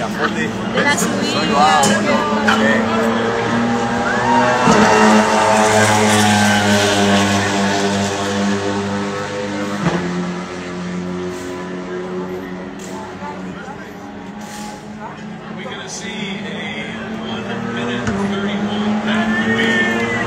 Miramonte. De la subida. Soy lo hago, ¿no? We're going to see a 1 minute 31 that would be.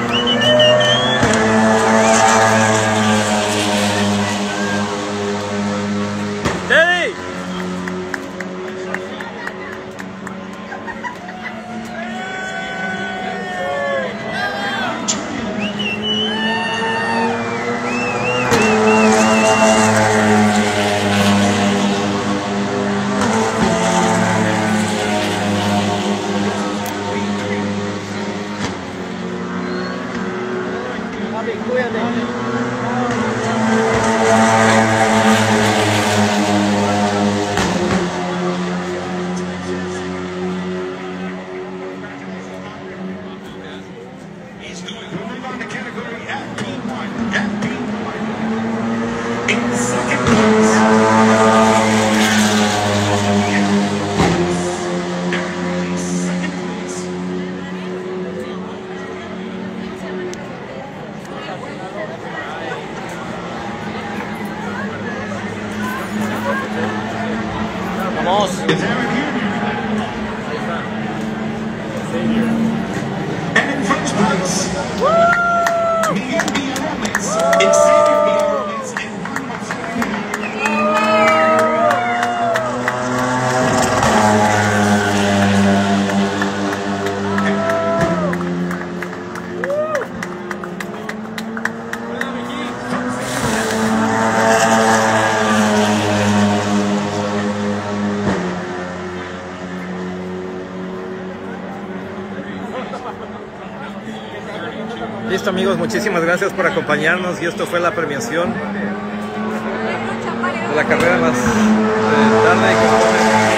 He's going to move on to category FP1. FP1. In second place. Second place. Vamos. And in first place, Miguel Villalobos, Xavier Villalobos, and Juan Marcelino. Listo, amigos, muchísimas gracias por acompañarnos y esto fue la premiación de la carrera más tarde y